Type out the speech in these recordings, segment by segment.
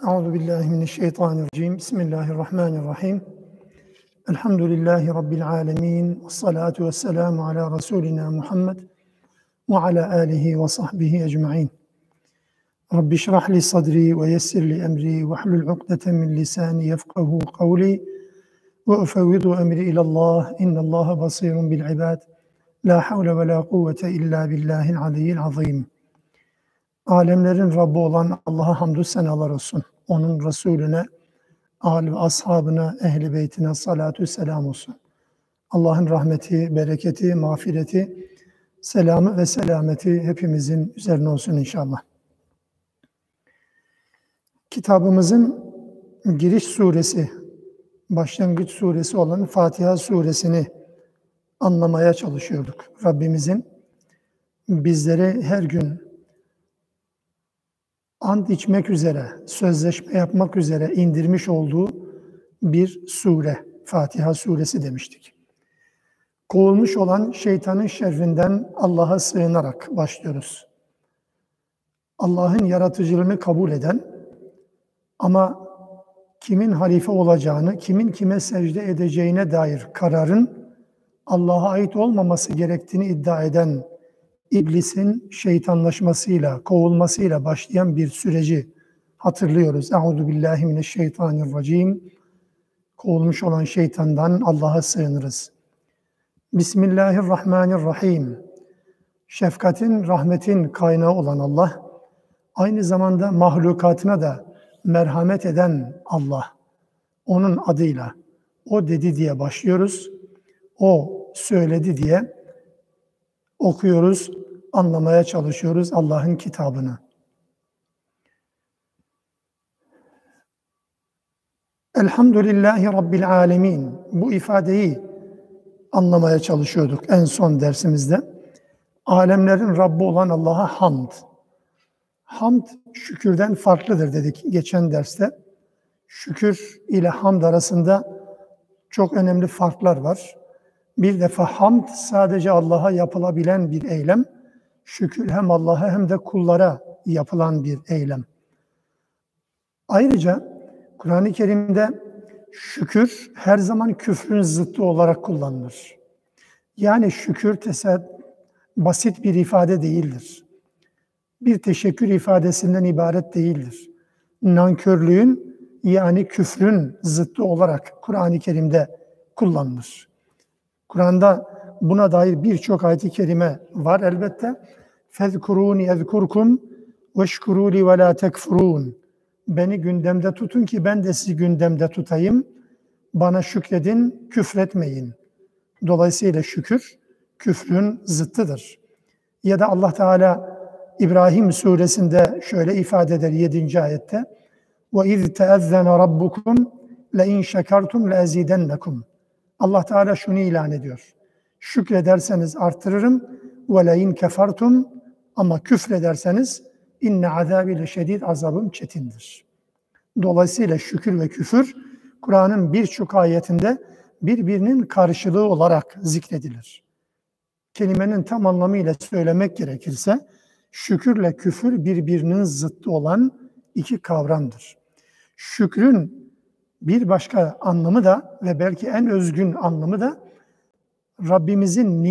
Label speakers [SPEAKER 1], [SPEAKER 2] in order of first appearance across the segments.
[SPEAKER 1] Euzubillahimineşşeytanirracim. Bismillahirrahmanirrahim. Elhamdülillahi Rabbil alemin. Vessalatu vesselamu ala Resulina Muhammed ve ala alihi ve sahbihi ecma'in. Rabbi şrah li sadri ve yessir li emri ve hlul ukdeten min lisani yefkahu kavli ve ufevvidu emri ilallah. İnnallâhe basirun bil ibad. La havle ve la kuvvete illa billahil aliyyil azim. Alemlerin Rabbi olan Allah'a hamdü senalar olsun. Onun Resulüne, âl ve ashabına, ehl-i beytine salatu selam olsun. Allah'ın rahmeti, bereketi, mağfireti, selamı ve selameti hepimizin üzerine olsun inşallah. Kitabımızın giriş suresi, başlangıç suresi olan Fatiha suresini anlamaya çalışıyorduk. Rabbimizin bizlere her gün ant içmek üzere, sözleşme yapmak üzere indirmiş olduğu bir sure, Fatiha suresi demiştik. Kovulmuş olan şeytanın şerrinden Allah'a sığınarak başlıyoruz. Allah'ın yaratıcılığını kabul eden ama kimin halife olacağını, kimin kime secde edeceğine dair kararın Allah'a ait olmaması gerektiğini iddia eden İblisin şeytanlaşmasıyla, kovulmasıyla başlayan bir süreci hatırlıyoruz. Euzubillahimineşşeytanirracim. Kovulmuş olan şeytandan Allah'a sığınırız. Bismillahirrahmanirrahim. Şefkatin, rahmetin kaynağı olan Allah, aynı zamanda mahlukatına da merhamet eden Allah. Onun adıyla, o dedi diye başlıyoruz. O söyledi diye okuyoruz, anlamaya çalışıyoruz Allah'ın kitabını. Elhamdülillahi Rabbil alemin. Bu ifadeyi anlamaya çalışıyorduk en son dersimizde. Alemlerin Rabbi olan Allah'a hamd. Hamd şükürden farklıdır dedik geçen derste. Şükür ile hamd arasında çok önemli farklar var. Bir defa hamd sadece Allah'a yapılabilen bir eylem. Şükür hem Allah'a hem de kullara yapılan bir eylem. Ayrıca Kur'an-ı Kerim'de şükür her zaman küfrün zıttı olarak kullanılır. Yani şükür basit bir ifade değildir. Bir teşekkür ifadesinden ibaret değildir. Nankörlüğün yani küfrün zıttı olarak Kur'an-ı Kerim'de kullanılır. Kur'an'da buna dair birçok ayet-i kerime var elbette. فَذْكُرُونِ اَذْكُرْكُمْ وَشْكُرُوا لِي وَلَا تَكْفُرُونَ. Beni gündemde tutun ki ben de sizi gündemde tutayım. Bana şükredin, küfretmeyin. Dolayısıyla şükür, küfrün zıttıdır. Ya da Allah Teala İbrahim suresinde şöyle ifade eder 7. ayette. وَاِذْ تَأَذَّنَ رَبُّكُمْ لَاِنْ شَكَرْتُمْ لَاَزِيدَنَّكُمْ. Allah Teala şunu ilan ediyor. Şükrederseniz artırırım. وَلَاِنْ كَفَرْتُمْ. Ama küfrederseniz inne azâbi leşedîd, azabım çetindir. Dolayısıyla şükür ve küfür Kur'an'ın birçok ayetinde birbirinin karşılığı olarak zikredilir. Kelimenin tam anlamıyla söylemek gerekirse şükürle küfür birbirinin zıttı olan iki kavramdır. Şükrün bir başka anlamı da ve belki en özgün anlamı da Rabbimizin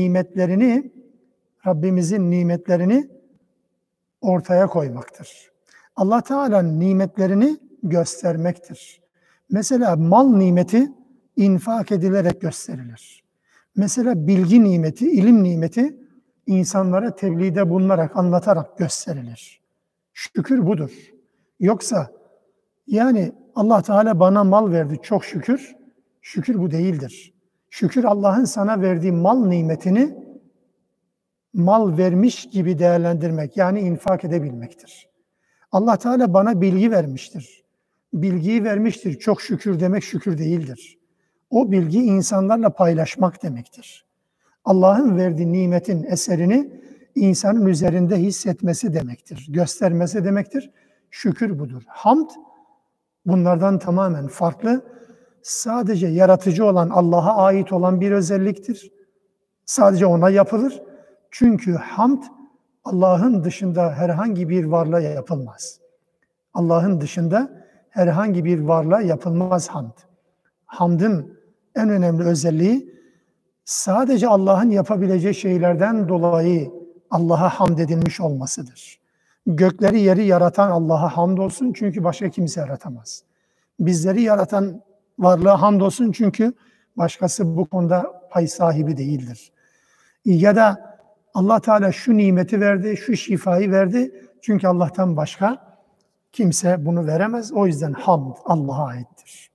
[SPEAKER 1] nimetlerini ortaya koymaktır. Allah Teala'nın nimetlerini göstermektir. Mesela mal nimeti infak edilerek gösterilir. Mesela bilgi nimeti, ilim nimeti insanlara tebliğde bulunarak, anlatarak gösterilir. Şükür budur. Yoksa yani Allah Teala bana mal verdi çok şükür, şükür bu değildir. Şükür Allah'ın sana verdiği mal nimetini mal vermiş gibi değerlendirmek, yani infak edebilmektir. Allah Teala bana bilgi vermiştir. Bilgiyi vermiştir. Çok şükür demek şükür değildir. O bilgi insanlarla paylaşmak demektir. Allah'ın verdiği nimetin eserini insanın üzerinde hissetmesi demektir. Göstermesi demektir. Şükür budur. Hamd bunlardan tamamen farklı. Sadece yaratıcı olan Allah'a ait olan bir özelliktir. Sadece ona yapılır. Çünkü hamd Allah'ın dışında herhangi bir varlığa yapılmaz. Allah'ın dışında herhangi bir varlığa yapılmaz hamd. Hamdın en önemli özelliği sadece Allah'ın yapabileceği şeylerden dolayı Allah'a hamd edilmiş olmasıdır. Gökleri yeri yaratan Allah'a hamdolsun çünkü başka kimse yaratamaz. Bizleri yaratan varlığa hamdolsun çünkü başkası bu konuda pay sahibi değildir. Ya da Allah Teala şu nimeti verdi, şu şifayı verdi çünkü Allah'tan başka kimse bunu veremez. O yüzden hamd Allah'a aittir.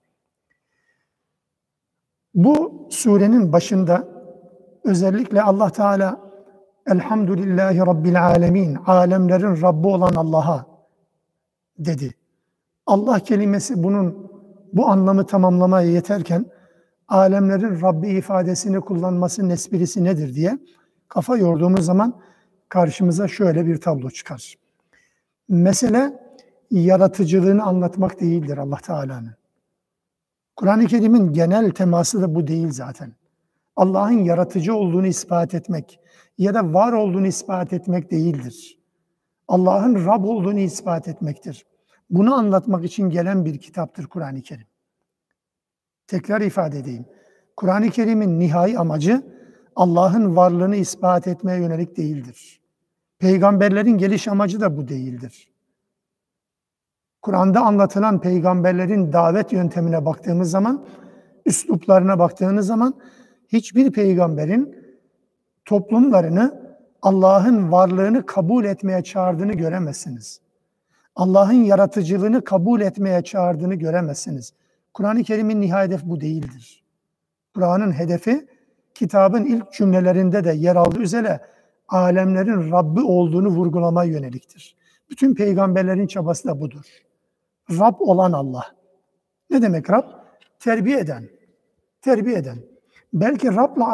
[SPEAKER 1] Bu surenin başında özellikle Allah Teala Elhamdülillahi Rabbil Alemin, alemlerin Rabbi olan Allah'a dedi. Allah kelimesi bu anlamı tamamlamaya yeterken alemlerin Rabbi ifadesini kullanmasının esprisi nedir diye kafa yorduğumuz zaman karşımıza şöyle bir tablo çıkar. Mesele yaratıcılığını anlatmak değildir Allah Teala'nın. Kur'an-ı Kerim'in genel teması da bu değil zaten. Allah'ın yaratıcı olduğunu ispat etmek ya da var olduğunu ispat etmek değildir. Allah'ın Rab olduğunu ispat etmektir. Bunu anlatmak için gelen bir kitaptır Kur'an-ı Kerim. Tekrar ifade edeyim. Kur'an-ı Kerim'in nihai amacı Allah'ın varlığını ispat etmeye yönelik değildir. Peygamberlerin geliş amacı da bu değildir. Kur'an'da anlatılan peygamberlerin davet yöntemine baktığımız zaman, üsluplarına baktığınız zaman hiçbir peygamberin toplumlarını Allah'ın varlığını kabul etmeye çağırdığını göremezsiniz. Allah'ın yaratıcılığını kabul etmeye çağırdığını göremezsiniz. Kur'an-ı Kerim'in nihai hedefi bu değildir. Kur'an'ın hedefi kitabın ilk cümlelerinde de yer aldığı üzere alemlerin Rabbi olduğunu vurgulamaya yöneliktir. Bütün peygamberlerin çabası da budur. Rab olan Allah. Ne demek Rab? Terbiye eden. Terbiye eden. Belki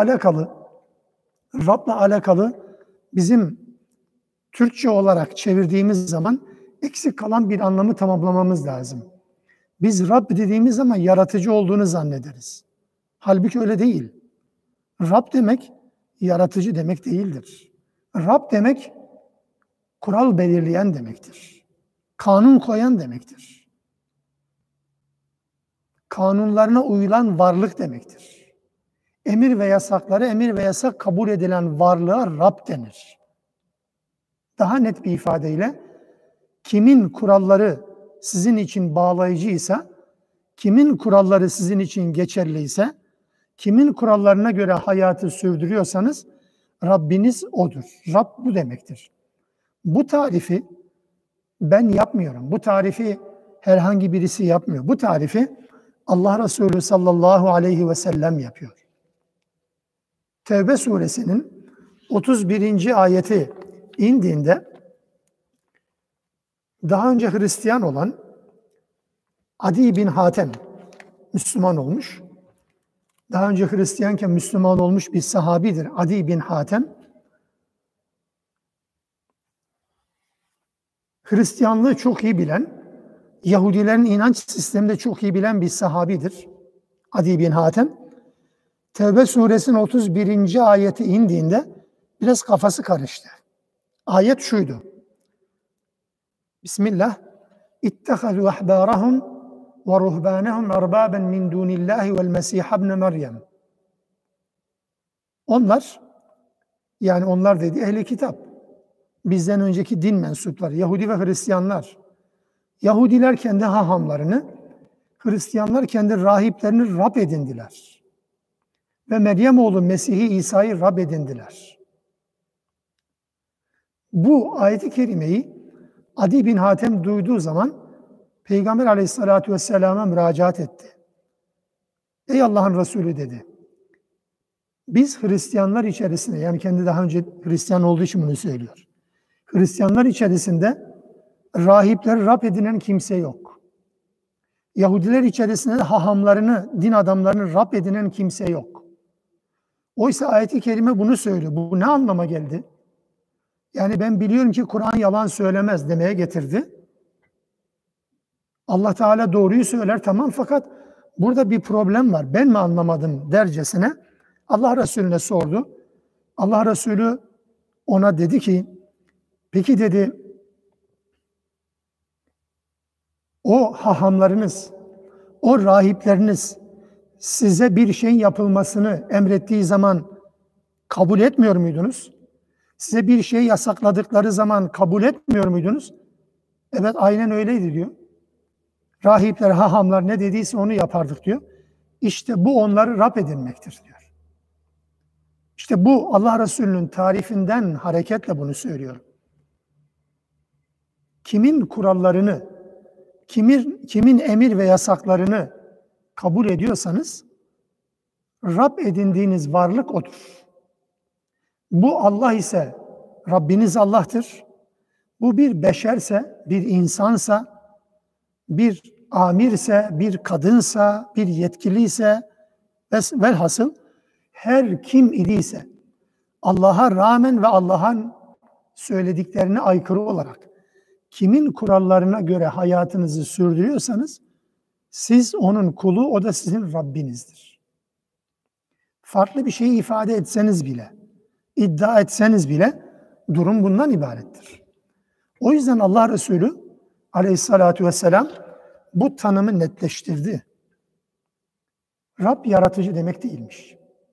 [SPEAKER 1] Rab'la alakalı bizim Türkçe olarak çevirdiğimiz zaman eksik kalan bir anlamı tamamlamamız lazım. Biz Rab dediğimiz zaman yaratıcı olduğunu zannederiz. Halbuki öyle değil. Rab demek yaratıcı demek değildir. Rab demek kural belirleyen demektir. Kanun koyan demektir. Kanunlarına uyulan varlık demektir. Emir ve yasak kabul edilen varlığa Rab denir. Daha net bir ifadeyle kimin kuralları sizin için bağlayıcıysa, kimin kuralları sizin için geçerliyse, kimin kurallarına göre hayatı sürdürüyorsanız Rabbiniz odur. Rab bu demektir. Bu tarifi ben yapmıyorum. Bu tarifi herhangi birisi yapmıyor. Bu tarifi Allah Resulü sallallahu aleyhi ve sellem yapıyor. Tevbe suresinin 31. ayeti indiğinde daha önce Hristiyan olan Adi bin Hatem Müslüman olmuş. Daha önce Hristiyanken Müslüman olmuş bir sahabidir Adi bin Hatem. Hristiyanlığı çok iyi bilen, Yahudilerin inanç sistemini de çok iyi bilen bir sahabidir Adi bin Hatem. Tevbe suresinin 31. ayeti indiğinde biraz kafası karıştı. Ayet şuydu. Bismillah. İttehazû ahbârahum ve ruhbânehum erbâben min dûnillâhi vel mesîh ibne Meryem. Onlar dedi ehli kitap. Bizden önceki din mensupları, Yahudi ve Hristiyanlar. Yahudiler kendi hahamlarını, Hristiyanlar kendi rahiplerini Rab edindiler. Ve Meryem oğlu Mesih-i İsa'yı Rab edindiler. Bu ayet-i kerimeyi Adi bin Hatem duyduğu zaman Peygamber aleyhissalatu vesselama müracaat etti. Ey Allah'ın Resulü dedi. Biz Hristiyanlar içerisinde, yani kendi daha önce Hristiyan olduğu için bunu söylüyor. Hristiyanlar içerisinde rahipleri Rab edinen kimse yok. Yahudiler içerisinde hahamlarını, din adamlarını Rab edinen kimse yok. Oysa ayet-i kerime bunu söylüyor. Bu ne anlama geldi? Yani ben biliyorum ki Kur'an yalan söylemez demeye getirdi. Allah Teala doğruyu söyler tamam, fakat burada bir problem var. Ben mi anlamadım dercesine Allah Resulüne sordu. Allah Resulü ona dedi ki, peki dedi, O hahamlarınız, o rahipleriniz size bir şey yapılmasını emrettiği zaman kabul etmiyor muydunuz? Size bir şey yasakladıkları zaman kabul etmiyor muydunuz? Evet, aynen öyleydi diyor. Rahipler, hahamlar ne dediyse onu yapardık diyor. İşte bu onları Rab edinmektir diyor. İşte bu Allah Resulü'nün tarifinden hareketle bunu söylüyorum. Kimin kurallarını, kimin emir ve yasaklarını kabul ediyorsanız Rab edindiğiniz varlık odur. Bu Allah ise Rabbiniz Allah'tır. Bu bir beşerse, bir insansa, bir amirse, bir kadınsa, bir yetkiliyse velhasıl her kim idiyse Allah'a rağmen ve Allah'ın söylediklerine aykırı olarak kimin kurallarına göre hayatınızı sürdürüyorsanız siz onun kulu, o da sizin Rabbinizdir. Farklı bir şeyi ifade etseniz bile, iddia etseniz bile durum bundan ibarettir. O yüzden Allah Resulü aleyhissalatu vesselam bu tanımı netleştirdi. Rab yaratıcı demek değilmiş.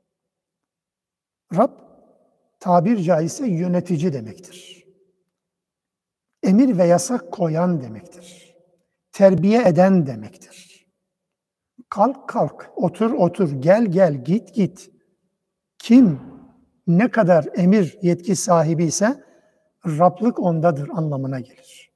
[SPEAKER 1] Rab tabir caizse yönetici demektir. Emir ve yasak koyan demektir. Terbiye eden demektir. Kalk kalk, otur otur, gel gel, git git. Kim ne kadar emir yetki sahibi ise Rablık ondadır anlamına gelir.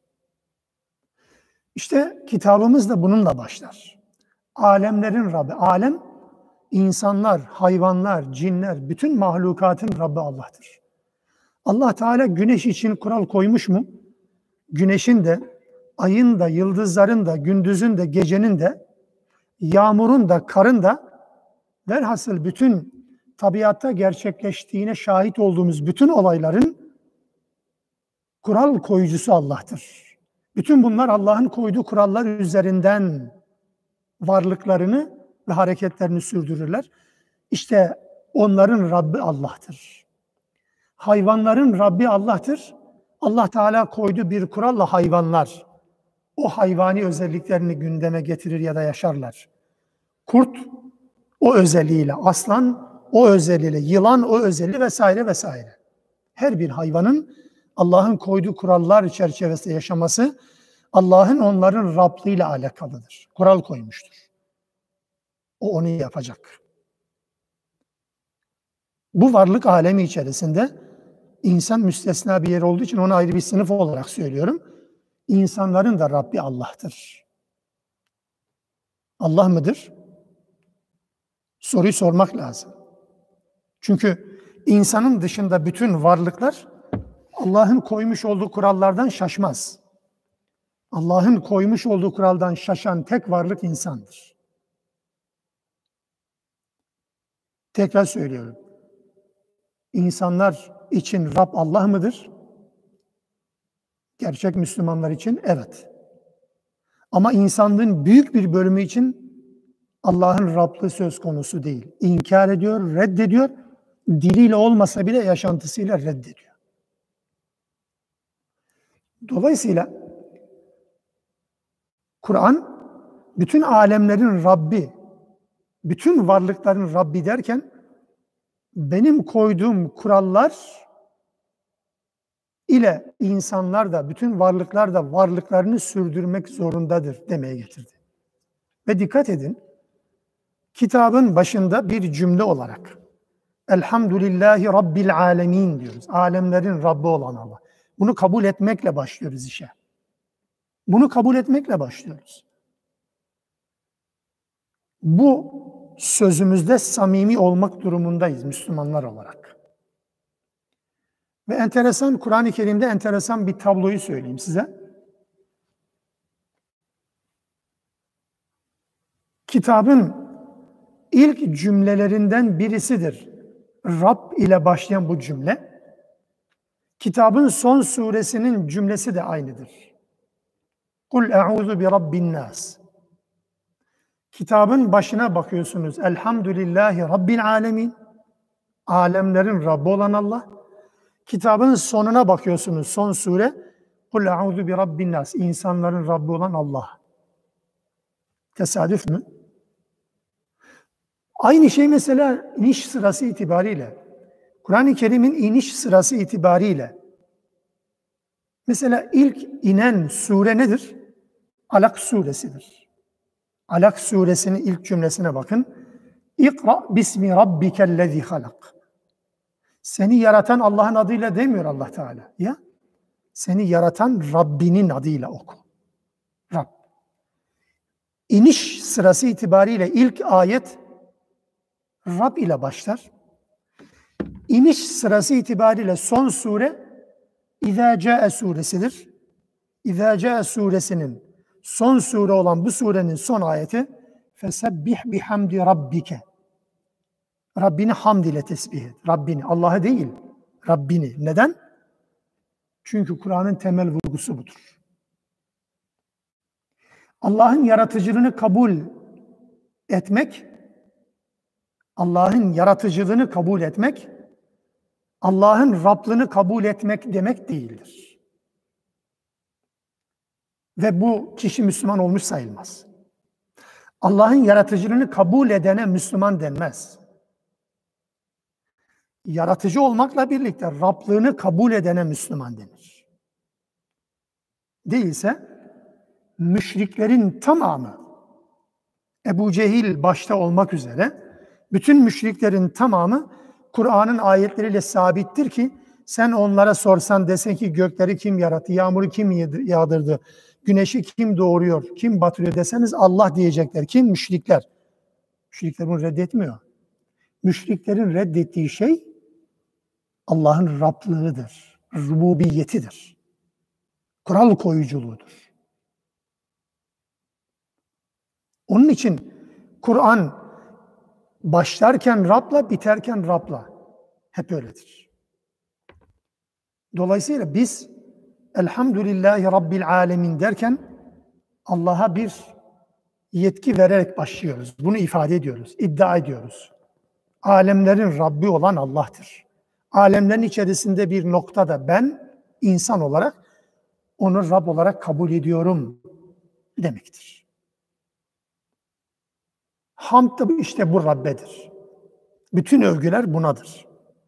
[SPEAKER 1] İşte kitabımız da bununla başlar. Alemlerin Rabbi. Alem, insanlar, hayvanlar, cinler, bütün mahlukatın Rabbi Allah'tır. Allah Teala güneş için kural koymuş mu? Güneşin de, ayın da, yıldızların da, gündüzün de, gecenin de, yağmurun da, karın da, velhasıl bütün tabiatta gerçekleştiğine şahit olduğumuz bütün olayların kural koyucusu Allah'tır. Bütün bunlar Allah'ın koyduğu kurallar üzerinden varlıklarını ve hareketlerini sürdürürler. İşte onların Rabbi Allah'tır. Hayvanların Rabbi Allah'tır. Allah Teala koyduğu bir kuralla hayvanlar o hayvani özelliklerini gündeme getirir ya da yaşarlar. Kurt o özelliğiyle, aslan o özelliğiyle, yılan o özelliği vesaire vesaire. Her bir hayvanın Allah'ın koyduğu kurallar çerçevesinde yaşaması Allah'ın onların Rablığıyla alakalıdır. Kural koymuştur. O onu yapacak. Bu varlık alemi içerisinde insan müstesna bir yer olduğu için onu ayrı bir sınıf olarak söylüyorum. İnsanların da Rabbi Allah'tır. Allah mıdır? Soruyu sormak lazım. Çünkü insanın dışında bütün varlıklar Allah'ın koymuş olduğu kurallardan şaşmaz. Allah'ın koymuş olduğu kuraldan şaşan tek varlık insandır. Tekrar söylüyorum. İnsanlar için Rab Allah mıdır? Gerçek Müslümanlar için evet. Ama insanlığın büyük bir bölümü için Allah'ın Rablığı söz konusu değil. İnkar ediyor, reddediyor. Diliyle olmasa bile yaşantısıyla reddediyor. Dolayısıyla Kur'an bütün alemlerin Rabbi, bütün varlıkların Rabbi derken benim koyduğum kurallar ile insanlar da, bütün varlıklar da varlıklarını sürdürmek zorundadır demeye getirdi. Ve dikkat edin, kitabın başında bir cümle olarak Elhamdülillahi Rabbil Alemin diyoruz. Alemlerin Rabbi olan Allah. Bunu kabul etmekle başlıyoruz işe. Bunu kabul etmekle başlıyoruz. Bu sözümüzde samimi olmak durumundayız Müslümanlar olarak. Ve enteresan, Kur'an-ı Kerim'de enteresan bir tabloyu söyleyeyim size. Kitabın ilk cümlelerinden birisidir Rab ile başlayan bu cümle. Kitabın son suresinin cümlesi de aynıdır. Kul e'ûzu bi rabbin nas. Kitabın başına bakıyorsunuz. Elhamdülillahi Rabbil alemin. Alemlerin Rabbi olan Allah. Kitabın sonuna bakıyorsunuz. Son sure. Kul e'ûzu bi rabbin nas. İnsanların Rabbi olan Allah. Tesadüf mü? Aynı şey mesela iniş sırası itibariyle, Kur'an-ı Kerim'in iniş sırası itibariyle, mesela ilk inen sure nedir? Alak suresidir. Alak suresinin ilk cümlesine bakın. İkra bismi rabbikellezi halak. Seni yaratan Allah'ın adıyla demiyor Allah Teala. Ya, seni yaratan Rabbinin adıyla oku. Rab. İniş sırası itibariyle ilk ayet Rab ile başlar. İniş sırası itibariyle son sure İzâ câe suresidir. İzâ câe suresinin son sure olan bu surenin son ayeti fesebbih bihamdi rabbike. Rabbini hamd ile tesbih et. Rabbini, Allah'ı değil, Rabbini. Neden? Çünkü Kur'an'ın temel vurgusu budur. Allah'ın yaratıcılığını kabul etmek, Allah'ın yaratıcılığını kabul etmek, Allah'ın Rablığını kabul etmek demek değildir. Ve bu kişi Müslüman olmuş sayılmaz. Allah'ın yaratıcılığını kabul edene Müslüman denmez. Yaratıcı olmakla birlikte Rablığını kabul edene Müslüman denir. Değilse müşriklerin tamamı, Ebu Cehil başta olmak üzere bütün müşriklerin tamamı Kur'an'ın ayetleriyle sabittir ki sen onlara sorsan desen ki gökleri kim yarattı, yağmuru kim yağdırdı, güneşi kim doğuruyor, kim batırıyor deseniz Allah diyecekler. Kim? Müşrikler. Müşrikler bunu reddetmiyor. Müşriklerin reddettiği şey Allah'ın Rablığıdır, rububiyetidir, kural koyuculuğudur. Onun için Kur'an başlarken Rab'la, biterken Rab'la. Hep öyledir. Dolayısıyla biz Elhamdülillahi Rabbil Alemin derken Allah'a bir yetki vererek başlıyoruz. Bunu ifade ediyoruz, iddia ediyoruz. Alemlerin Rabbi olan Allah'tır. Alemlerin içerisinde bir noktada ben insan olarak onu Rab olarak kabul ediyorum demektir. Hamd da işte bu Rabbedir. Bütün övgüler bunadır.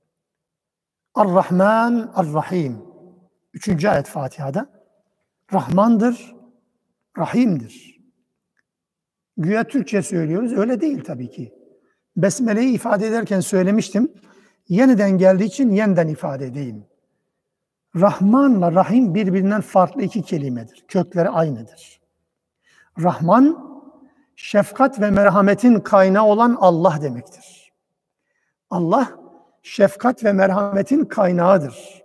[SPEAKER 1] Ar-Rahman, Ar-Rahim. 3. ayet Fatiha'da. Rahmandır, Rahim'dir. Güya Türkçe söylüyoruz. Öyle değil tabii ki. Besmele'yi ifade ederken söylemiştim. Yeniden geldiği için yeniden ifade edeyim. Rahmanla Rahim birbirinden farklı iki kelimedir. Kökleri aynıdır. Rahman, şefkat ve merhametin kaynağı olan Allah demektir. Allah, şefkat ve merhametin kaynağıdır.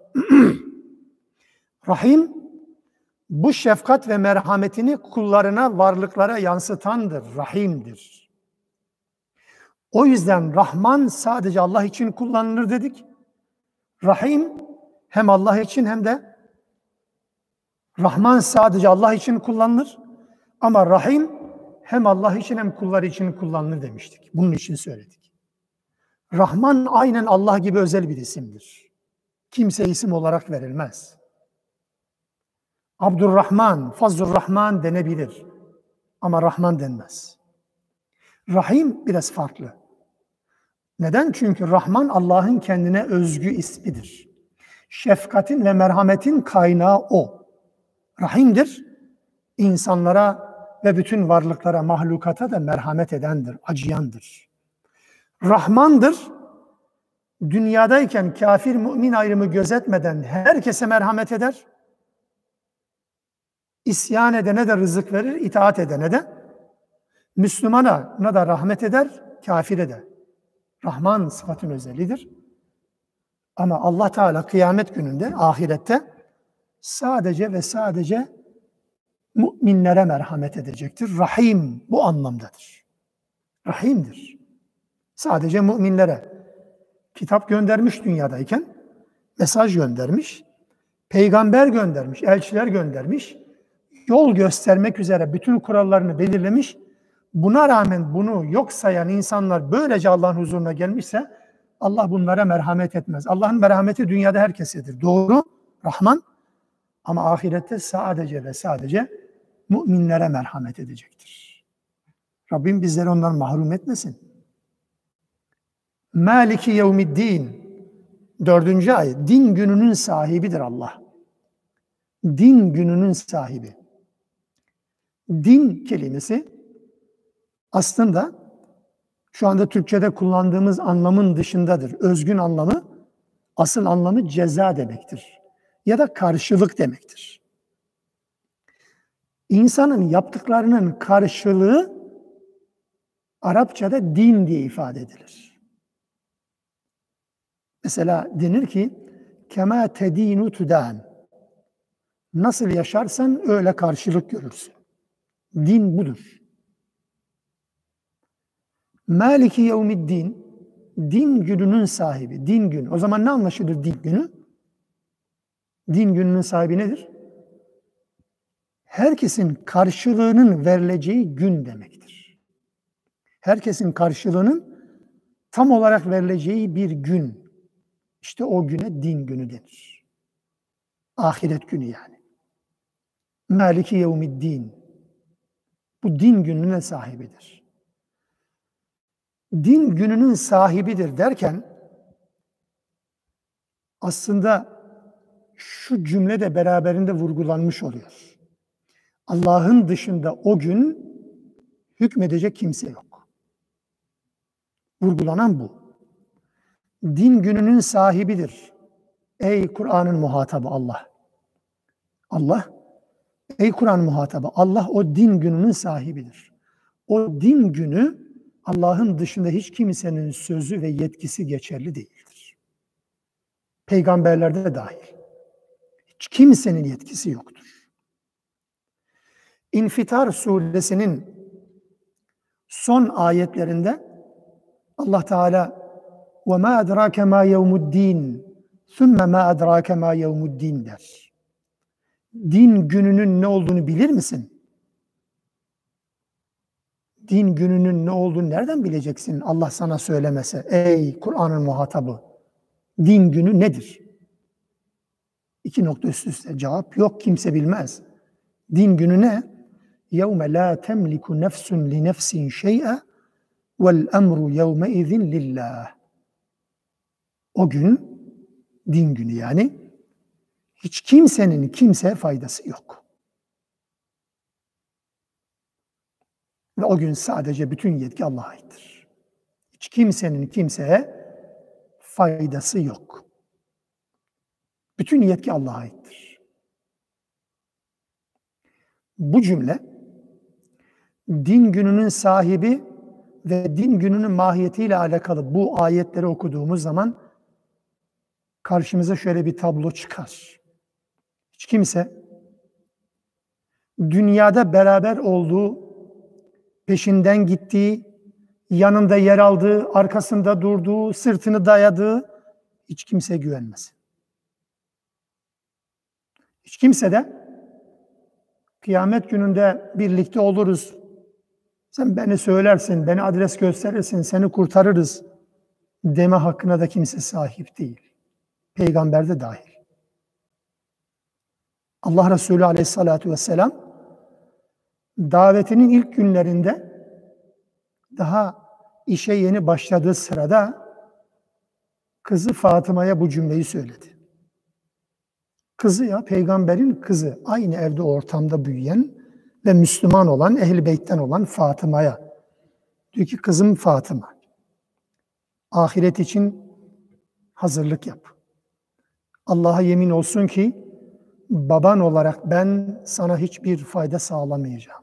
[SPEAKER 1] Rahim, bu şefkat ve merhametini kullarına, varlıklara yansıtandır, Rahim'dir. O yüzden Rahman sadece Allah için kullanılır dedik. Rahim hem Allah için hem de Rahman sadece Allah için kullanılır. Ama Rahim hem Allah için hem kullar için kullanılır demiştik. Bunun için söyledik. Rahman aynen Allah gibi özel bir isimdir. Kimse isim olarak verilmez. Abdurrahman, Fazlurrahman denebilir. Ama Rahman denmez. Rahim biraz farklı. Neden? Çünkü Rahman Allah'ın kendine özgü ismidir. Şefkatin ve merhametin kaynağı O. Rahim'dir. İnsanlara ve bütün varlıklara, mahlukata da merhamet edendir, acıyandır. Rahmandır. Dünyadayken kafir, mümin ayrımı gözetmeden herkese merhamet eder. İsyan edene de rızık verir, itaat edene de. Müslümana da rahmet eder, kafire de. Rahman sıfatın özelliğidir. Ama Allah Teala kıyamet gününde, ahirette sadece ve sadece müminlere merhamet edecektir. Rahim bu anlamdadır. Rahimdir. Sadece müminlere. Kitap göndermiş dünyadayken, mesaj göndermiş, peygamber göndermiş, elçiler göndermiş, yol göstermek üzere bütün kurallarını belirlemiş. Buna rağmen bunu yok sayan insanlar böylece Allah'ın huzuruna gelmişse Allah bunlara merhamet etmez. Allah'ın merhameti dünyada herkesedir. Doğru, Rahman, ama ahirette sadece ve sadece müminlere merhamet edecektir. Rabbim bizleri ondan mahrum etmesin. Maliki yevmiddin. 4. ayet. Din gününün sahibidir Allah. Din gününün sahibi. Din kelimesi aslında şu anda Türkçe'de kullandığımız anlamın dışındadır. Özgün anlamı, asıl anlamı ceza demektir. Ya da karşılık demektir. İnsanın yaptıklarının karşılığı Arapçada din diye ifade edilir. Mesela denir ki kema tedinu tudan. Nasıl yaşarsan öyle karşılık görürsün. Din budur. Maliki yevmiddin, din gününün sahibi, din günü. O zaman ne anlaşılır din günü? Din gününün sahibi nedir? Herkesin karşılığının verileceği gün demektir. Herkesin karşılığının tam olarak verileceği bir gün. İşte o güne din günü denir. Ahiret günü yani. Maliki yevmiddin. Bu din gününe sahibidir. Din gününün sahibidir derken aslında şu cümle de beraberinde vurgulanmış oluyor. Allah'ın dışında o gün hükmedecek kimse yok. Vurgulanan bu. Din gününün sahibidir. Ey Kur'an'ın muhatabı Allah. Allah, ey Kur'an muhatabı Allah o din gününün sahibidir. O din günü Allah'ın dışında hiç kimsenin sözü ve yetkisi geçerli değildir. Peygamberlerde de dahil. Hiç kimsenin yetkisi yoktur. İnfitar suresinin son ayetlerinde Allah Teala وَمَا أَدْرَاكَ مَا يَوْمُ الدِّينِ ثُمَّ مَا أَدْرَاكَ مَا يَوْمُ الدِّينِ der. Din gününün ne olduğunu bilir misin? Din gününün ne olduğunu nereden bileceksin Allah sana söylemese? Ey Kur'an'ın muhatabı, din günü nedir? 2 nokta üst üste cevap yok, kimse bilmez. Din günü ne? يَوْمَ لَا تَمْلِكُ نَفْسٌ لِنَفْسٍ شَيْئًا وَالْأَمْرُ يَوْمَئِذٍ لِلّٰهِ. O gün, din günü yani, hiç kimsenin kimseye faydası yok. Ve o gün sadece bütün yetki Allah'a aittir. Hiç kimsenin kimseye faydası yok. Bütün yetki Allah'a aittir. Bu cümle, din gününün sahibi ve din gününün mahiyetiyle alakalı bu ayetleri okuduğumuz zaman karşımıza şöyle bir tablo çıkar. Hiç kimse dünyada beraber olduğu, peşinden gittiği, yanında yer aldığı, arkasında durduğu, sırtını dayadığı hiç kimseye güvenmesin. Hiç kimse de kıyamet gününde birlikte oluruz, sen beni söylersin, beni adres gösterirsin, seni kurtarırız deme hakkına da kimse sahip değil. Peygamber de dahil. Allah Resulü Aleyhisselatü Vesselam davetinin ilk günlerinde daha işe yeni başladığı sırada kızı Fatıma'ya bu cümleyi söyledi. Kızı ya, peygamberin kızı, aynı evde ortamda büyüyen ve Müslüman olan, Ehl-i Beyt'ten olan Fatıma'ya. Diyor ki kızım Fatıma, ahiret için hazırlık yap. Allah'a yemin olsun ki baban olarak ben sana hiçbir fayda sağlamayacağım.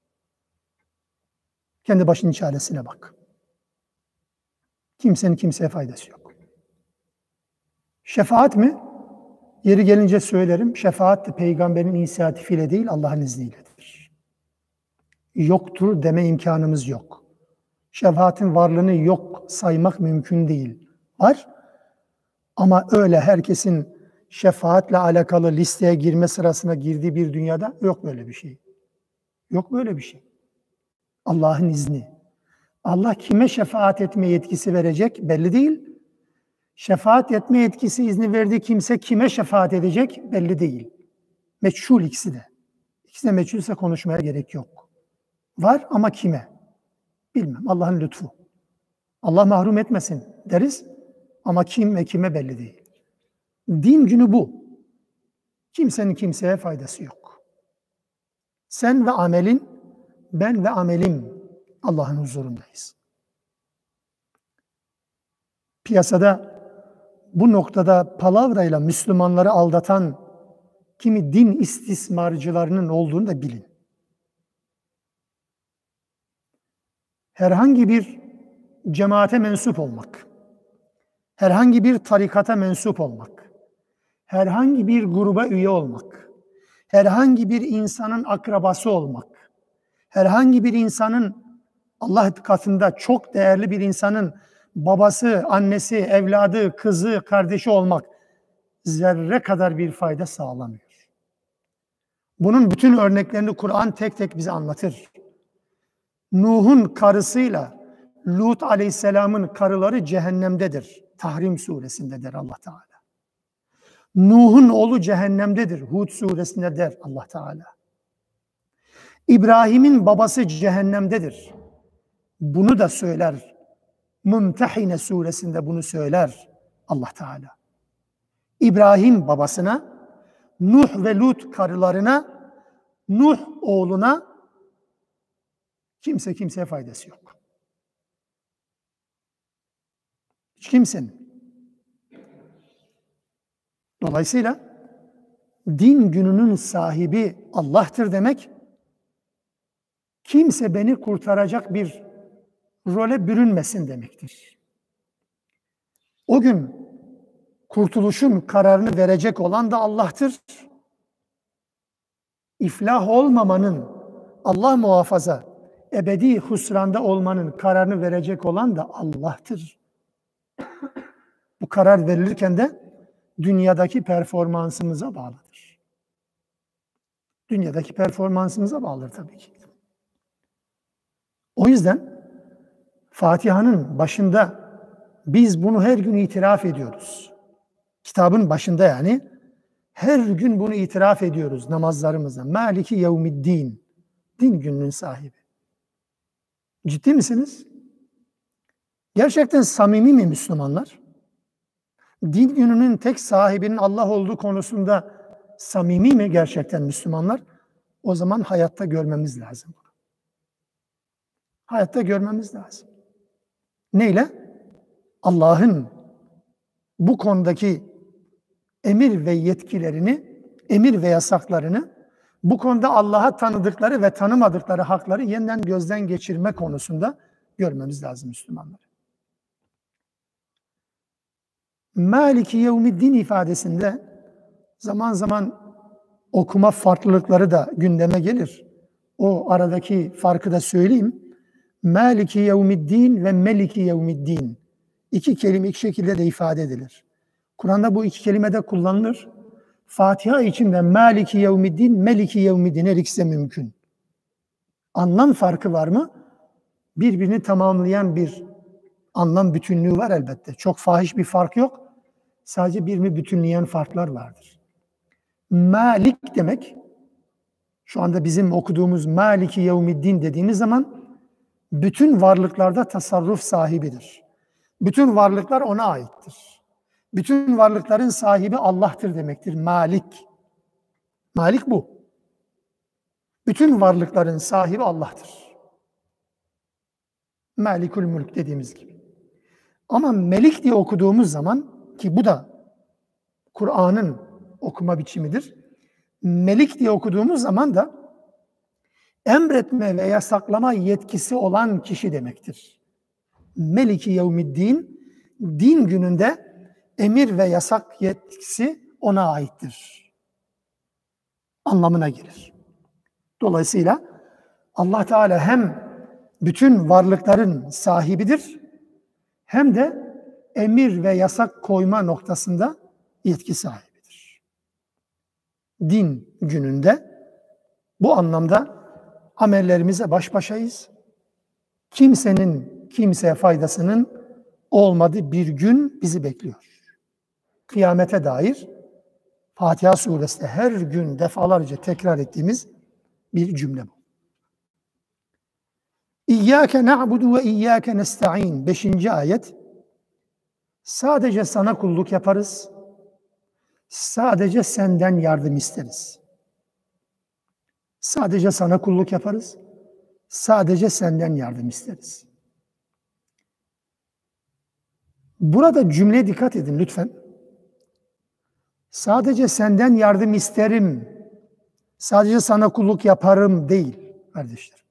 [SPEAKER 1] Kendi başının çaresine bak. Kimsenin kimseye faydası yok. Şefaat mi? Yeri gelince söylerim. Şefaat de peygamberin inisiyatifiyle değil, Allah'ın izniyledir. Yoktur deme imkanımız yok. Şefaatin varlığını yok saymak mümkün değil. Var ama öyle herkesin şefaatle alakalı listeye girme sırasına girdiği bir dünyada yok böyle bir şey. Yok böyle bir şey. Allah'ın izni. Allah kime şefaat etme yetkisi verecek belli değil. Şefaat etme yetkisi izni verdiği kimse kime şefaat edecek belli değil. Meçhul ikisi de. İkisi de meçhulse konuşmaya gerek yok. Var ama kime? Bilmem. Allah'ın lütfu. Allah mahrum etmesin deriz ama kim ve kime belli değil. Din günü bu. Kimsenin kimseye faydası yok. Sen ve amelin, ben ve amelim Allah'ın huzurundayız. Piyasada bu noktada palavrayla Müslümanları aldatan kimi din istismarcılarının olduğunu da bilin. Herhangi bir cemaate mensup olmak, herhangi bir tarikata mensup olmak, herhangi bir gruba üye olmak, herhangi bir insanın akrabası olmak, herhangi bir insanın Allah katında çok değerli bir insanın babası, annesi, evladı, kızı, kardeşi olmak zerre kadar bir fayda sağlamıyor. Bunun bütün örneklerini Kur'an tek tek bize anlatır. Nuh'un karısıyla Lut aleyhisselamın karıları cehennemdedir. Tahrim suresinde der Allah Teala. Nuh'un oğlu cehennemdedir. Hud suresinde der Allah Teala. İbrahim'in babası cehennemdedir. Bunu da söyler. Mümtehine suresinde bunu söyler Allah Teala. İbrahim babasına, Nuh ve Lut karılarına, Nuh oğluna kimseye faydası yok. Hiç kimsenin. Dolayısıyla din gününün sahibi Allah'tır demek, kimse beni kurtaracak bir role bürünmesin demektir. O gün kurtuluşun kararını verecek olan da Allah'tır. İflah olmamanın, Allah muhafaza, ebedi husranda olmanın kararını verecek olan da Allah'tır. Bu karar verilirken de dünyadaki performansımıza bağlıdır. Dünyadaki performansımıza bağlıdır tabii ki. O yüzden Fatiha'nın başında biz bunu her gün itiraf ediyoruz. Kitabın başında yani her gün bunu itiraf ediyoruz namazlarımızda. Maliki yevmiddin. Din gününün sahibi. Ciddi misiniz? Gerçekten samimi mi Müslümanlar? Din gününün tek sahibinin Allah olduğu konusunda samimi mi gerçekten Müslümanlar? O zaman hayatta görmemiz lazım. Hayatta görmemiz lazım. Neyle? Allah'ın bu konudaki emir ve yetkilerini, emir ve yasaklarını, bu konuda Allah'a tanıdıkları ve tanımadıkları hakları yeniden gözden geçirme konusunda görmemiz lazım Müslümanlar. Maliki yevmiddin ifadesinde zaman zaman okuma farklılıkları da gündeme gelir. O aradaki farkı da söyleyeyim. Maliki yevmiddin ve meliki yevmiddin. İki kelime iki şekilde de ifade edilir. Kur'an'da bu iki kelime de kullanılır. Fatiha için de Maliki yevmiddin, Meliki yevmiddin her ikisi de mümkün. Anlam farkı var mı? Birbirini tamamlayan bir anlam bütünlüğü var elbette. Çok fahiş bir fark yok. Sadece birbirini bütünleyen farklar vardır. Malik demek, şu anda bizim okuduğumuz Maliki yevmiddin dediğimiz zaman bütün varlıklarda tasarruf sahibidir. Bütün varlıklar ona aittir. Bütün varlıkların sahibi Allah'tır demektir. Malik. Malik bu. Bütün varlıkların sahibi Allah'tır. Malikul Mülk dediğimiz gibi. Ama Melik diye okuduğumuz zaman, ki bu da Kur'an'ın okuma biçimidir. Melik diye okuduğumuz zaman da emretme ve yasaklama yetkisi olan kişi demektir. Meliki yevmiddin, din gününde emir ve yasak yetkisi ona aittir anlamına gelir. Dolayısıyla Allah Teala hem bütün varlıkların sahibidir, hem de emir ve yasak koyma noktasında yetki sahibidir. Din gününde bu anlamda amellerimize baş başayız. Kimsenin kimseye faydasının olmadığı bir gün bizi bekliyor. Kıyamete dair Fatiha suresinde her gün defalarca tekrar ettiğimiz bir cümle bu. İyyâke na'budu ve iyyâke nesta'in. 5. ayet. Sadece sana kulluk yaparız. Sadece senden yardım isteriz. Sadece sana kulluk yaparız. Sadece senden yardım isteriz. Burada cümleye dikkat edin lütfen. Sadece senden yardım isterim, sadece sana kulluk yaparım değil kardeşler.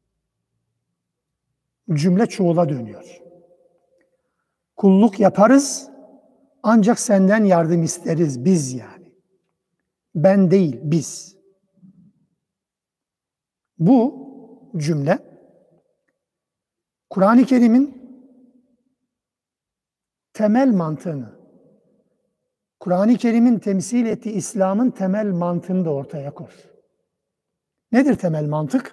[SPEAKER 1] Cümle çoğula dönüyor. Kulluk yaparız ancak senden yardım isteriz biz yani. Ben değil, biz. Bu cümle Kur'an-ı Kerim'in temel mantığını, Kur'an-ı Kerim'in temsil ettiği İslam'ın temel mantığını da ortaya koyar. Nedir temel mantık?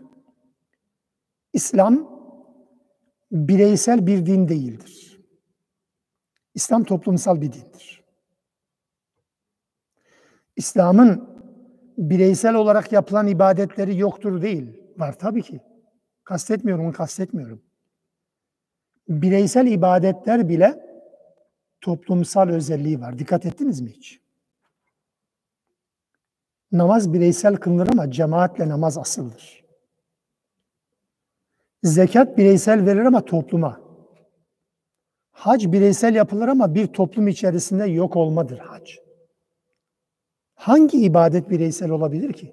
[SPEAKER 1] İslam bireysel bir din değildir. İslam toplumsal bir dindir. İslam'ın bireysel olarak yapılan ibadetleri yoktur değil. Var tabii ki. Kastetmiyorum. Bireysel ibadetler bile toplumsal özelliği var. Dikkat ettiniz mi hiç? Namaz bireysel kılınır ama cemaatle namaz asıldır. Zekat bireysel verilir ama topluma. Hac bireysel yapılır ama bir toplum içerisinde yok olmadır hac. Hangi ibadet bireysel olabilir ki?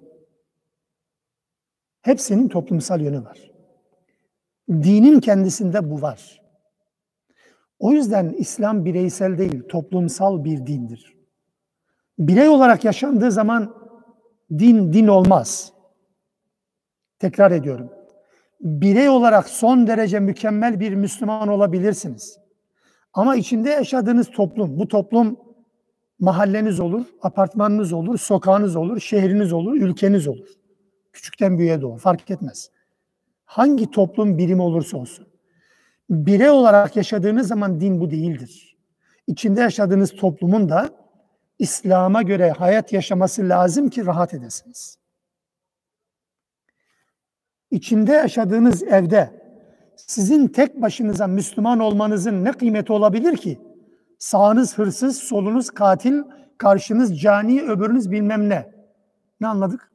[SPEAKER 1] Hepsinin toplumsal yönü var. Dinin kendisinde bu var. O yüzden İslam bireysel değil, toplumsal bir dindir. Birey olarak yaşandığı zaman din olmaz. Tekrar ediyorum. Birey olarak son derece mükemmel bir Müslüman olabilirsiniz. Ama içinde yaşadığınız toplum, bu toplum mahalleniz olur, apartmanınız olur, sokağınız olur, şehriniz olur, ülkeniz olur. Küçükten büyüğe doğru fark etmez. Hangi toplum birimi olursa olsun. Birey olarak yaşadığınız zaman din bu değildir. İçinde yaşadığınız toplumun da İslam'a göre hayat yaşaması lazım ki rahat edesiniz. İçinde yaşadığınız evde sizin tek başınıza Müslüman olmanızın ne kıymeti olabilir ki? Sağınız hırsız, solunuz katil, karşınız cani, öbürünüz bilmem ne. Ne anladık?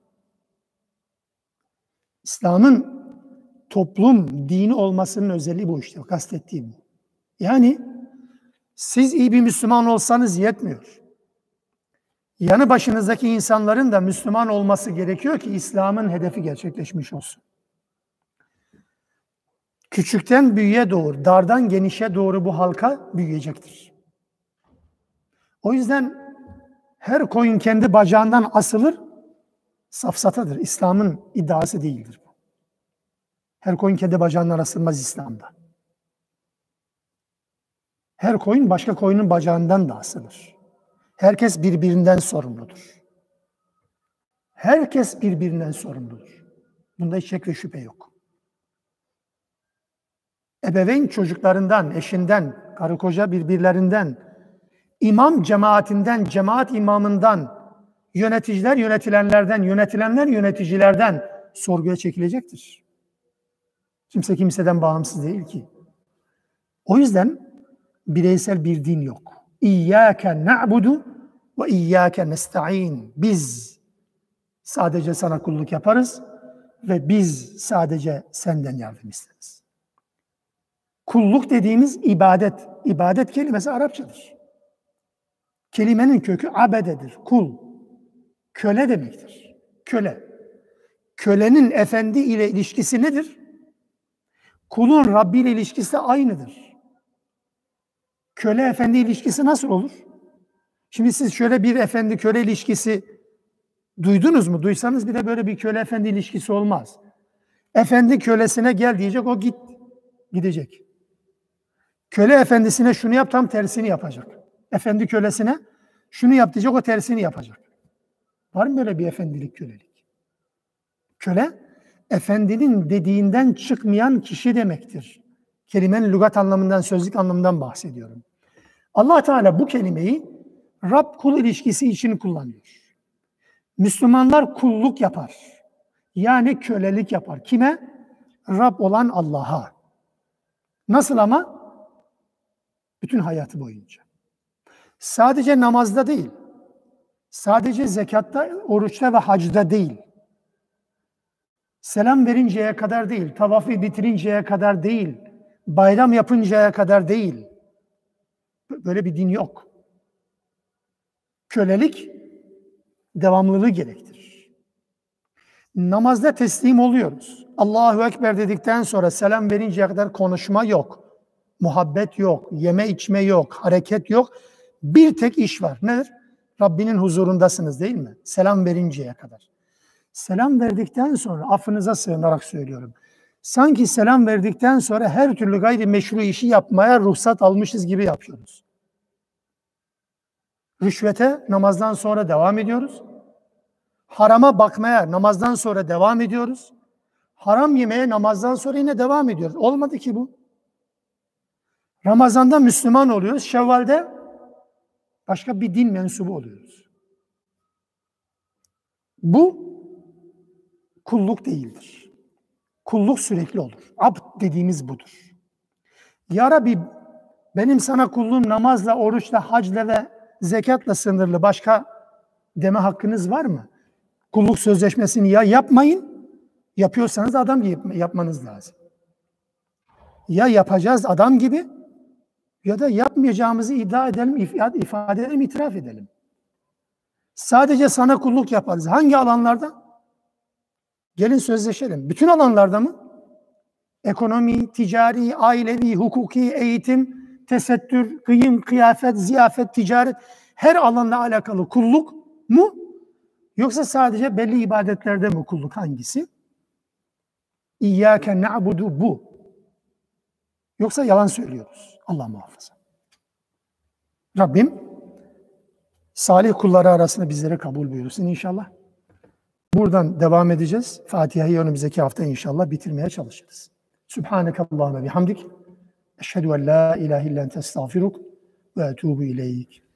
[SPEAKER 1] İslam'ın toplum, dini olmasının özelliği bu işte. Kastettiğim bu. Yani siz iyi bir Müslüman olsanız yetmiyor. Yanı başınızdaki insanların da Müslüman olması gerekiyor ki İslam'ın hedefi gerçekleşmiş olsun. Küçükten büyüğe doğru, dardan genişe doğru bu halka büyüyecektir. O yüzden her koyun kendi bacağından asılır, safsatadır. İslam'ın iddiası değildir bu. Her koyun kendi bacağından asılmaz İslam'da. Her koyun başka koyunun bacağından da asılır. Herkes birbirinden sorumludur. Herkes birbirinden sorumludur. Bunda hiç şek ve şüphe yok. Ebeveyn çocuklarından, eşinden, karı koca birbirlerinden, imam cemaatinden, cemaat imamından, yöneticiler yönetilenlerden, yönetilenler yöneticilerden sorguya çekilecektir. Kimse kimseden bağımsız değil ki. O yüzden bireysel bir din yok. İyyâke na'budu ve iyyâke nesta'in. Biz sadece sana kulluk yaparız ve biz sadece senden yardım isteriz. Kulluk dediğimiz ibadet. İbadet kelimesi Arapçadır. Kelimenin kökü abededir. Kul. Köle demektir. Köle. Kölenin efendi ile ilişkisi nedir? Kulun Rabbi ile ilişkisi de aynıdır. Köle efendi ilişkisi nasıl olur? Şimdi siz şöyle bir efendi köle ilişkisi duydunuz mu? Duysanız bile böyle bir köle efendi ilişkisi olmaz. Efendi kölesine gel diyecek, o gidecek. Köle efendisine şunu yap, tam tersini yapacak. Efendi kölesine şunu yap diyecek, o tersini yapacak. Var mı böyle bir efendilik, kölelik? Köle, efendinin dediğinden çıkmayan kişi demektir. Kelimenin lügat anlamından, sözlük anlamından bahsediyorum. Allah Teala bu kelimeyi Rab-kul ilişkisi için kullanıyor. Müslümanlar kulluk yapar. Yani kölelik yapar. Kime? Rab olan Allah'a. Nasıl ama? Bütün hayatı boyunca. Sadece namazda değil, sadece zekatta, oruçta ve hacda değil, selam verinceye kadar değil, tavafı bitirinceye kadar değil, bayram yapıncaya kadar değil. Böyle bir din yok. Kölelik devamlılığı gerektirir. Namazda teslim oluyoruz. Allahu Ekber dedikten sonra selam verinceye kadar konuşma yok. Muhabbet yok, yeme içme yok, hareket yok. Bir tek iş var. Nedir? Rabbinin huzurundasınız değil mi? Selam verinceye kadar. Selam verdikten sonra, affınıza sığınarak söylüyorum. Sanki selam verdikten sonra her türlü gayrimeşru işi yapmaya ruhsat almışız gibi yapıyoruz. Rüşvete namazdan sonra devam ediyoruz. Harama bakmaya namazdan sonra devam ediyoruz. Haram yemeye namazdan sonra yine devam ediyoruz. Olmadı ki bu. Ramazan'da Müslüman oluyoruz. Şevval'de başka bir din mensubu oluyoruz. Bu kulluk değildir. Kulluk sürekli olur. Abd dediğimiz budur. Ya Rabbi, benim sana kulluğum namazla, oruçla, hacla ve zekatla sınırlı, başka deme hakkınız var mı? Kulluk sözleşmesini ya yapmayın, yapıyorsanız adam gibi yapmanız lazım. Ya yapacağız adam gibi ya da yapmayacağımızı iddia edelim, ifade edelim, itiraf edelim. Sadece sana kulluk yaparız. Hangi alanlarda? Gelin sözleşelim. Bütün alanlarda mı? Ekonomi, ticari, ailevi, hukuki, eğitim, tesettür, kıyım, kıyafet, ziyafet, ticaret, her alanla alakalı kulluk mu? Yoksa sadece belli ibadetlerde mi kulluk? Hangisi? İyyâke na'budu bu. Yoksa yalan söylüyoruz. Allah muhafaza. Rabbim salih kulları arasında bizlere kabul buyursun inşallah. Buradan devam edeceğiz. Fatiha'yı önümüzdeki hafta inşallah bitirmeye çalışırız. Subhanekallahümme bihamdik. Eşhedü en la ilahe illen estağfiruk ve etûbü ileyk.